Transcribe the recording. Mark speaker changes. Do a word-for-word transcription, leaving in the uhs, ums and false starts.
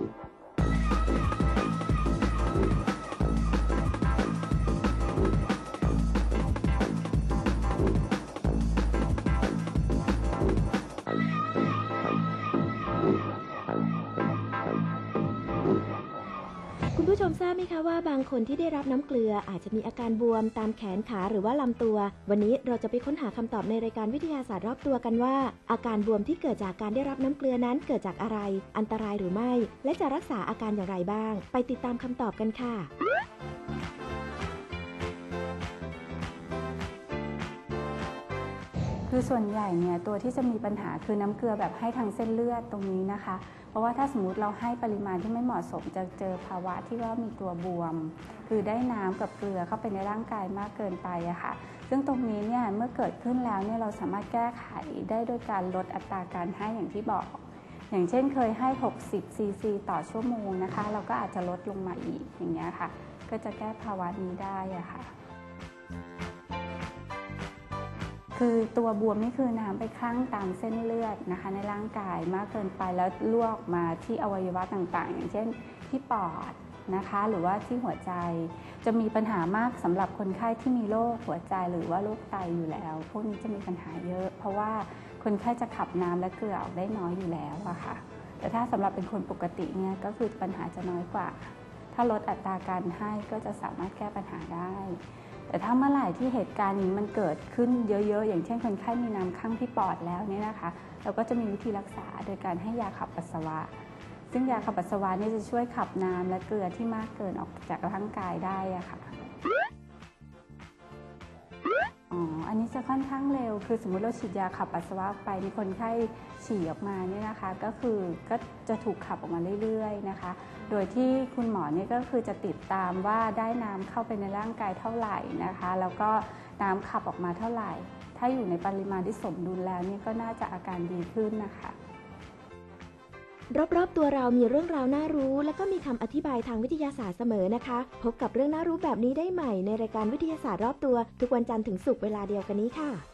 Speaker 1: คุณผู้ชมทราบไหมคะว่าบางคนที่ได้รับน้ำเกลืออาจจะมีอาการบวมตามแขนขาหรือว่าลำตัววันนี้เราจะไปค้นหาคำตอบในรายการวิทยาศาสตร์รอบตัวกันว่าอาการบวมที่เกิดจากการได้รับน้ำเกลือนั้นเกิดจากอะไรอันตรายหรือไม่และจะรักษาอาการอย่างไรบ้างไปติดตามคำตอบกันค่ะ
Speaker 2: คือส่วนใหญ่เนี่ยตัวที่จะมีปัญหาคือน้ำเกลือแบบให้ทางเส้นเลือดตรงนี้นะคะเพราะว่าถ้าสมมุติเราให้ปริมาณที่ไม่เหมาะสมจะเจอภาวะที่ว่ามีตัวบวมคือได้น้ำกับเกลือเข้าไปในร่างกายมากเกินไปอะค่ะซึ่งตรงนี้เนี่ยเมื่อเกิดขึ้นแล้วเนี่ยเราสามารถแก้ไขได้โดยการลดอัตราการให้อย่างที่บอกอย่างเช่นเคยให้หกสิบซีซีต่อชั่วโมงนะคะเราก็อาจจะลดลงมาอีกอย่างเงี้ยค่ะก็จะแก้ภาวะนี้ได้อะค่ะคือตัวบวมนี่คือน้ำไปคลั่งตามเส้นเลือดนะคะในร่างกายมากเกินไปแล้วลวกมาที่อวัยวะต่างๆอย่างเช่นที่ปอดนะคะหรือว่าที่หัวใจจะมีปัญหามากสำหรับคนไข้ที่มีโรคหัวใจหรือว่าโรคไตอยู่แล้วพวกนี้จะมีปัญหาเยอะเพราะว่าคนไข้จะขับน้ำและเกลือออกได้น้อยอยู่แล้วอะค่ะแต่ถ้าสำหรับเป็นคนปกติเนี่ยก็คือปัญหาจะน้อยกว่าถ้าลดอัตราการให้ก็จะสามารถแก้ปัญหาได้แต่ถ้าเมื่อไหร่ที่เหตุการณ์นี้มันเกิดขึ้นเยอะๆอย่างเช่นคนไข้มีน้ำข้างที่ปอดแล้วเนี่ยนะคะเราก็จะมีวิธีรักษาโดยการให้ยาขับปัสสาวะซึ่งยาขับปัสสาวะนี่จะช่วยขับน้ำและเกลือที่มากเกินออกจากร่างกายได้อะค่ะอ๋ออันนี้จะค่อนข้างเร็วคือสมมุติเราฉีดยาขับปัสสาวะไปมีคนไข้ฉี่ออกมาเนี่ยนะคะก็คือก็จะถูกขับออกมาเรื่อยๆนะคะโดยที่คุณหมอเนี่ยก็คือจะติดตามว่าได้น้ำเข้าไปในร่างกายเท่าไหร่นะคะแล้วก็น้ำขับออกมาเท่าไหร่ถ้าอยู่ในปริมาณที่สมดุลแล้วนี่ก็น่าจะอาการดีขึ้นนะคะ
Speaker 1: รอบๆตัวเรามีเรื่องราวน่ารู้และก็มีคำอธิบายทางวิทยาศาสตร์เสมอนะคะพบกับเรื่องน่ารู้แบบนี้ได้ใหม่ในรายการวิทยาศาสตร์รอบตัวทุกวันจันทร์ถึงศุกร์เวลาเดียวกันนี้ค่ะ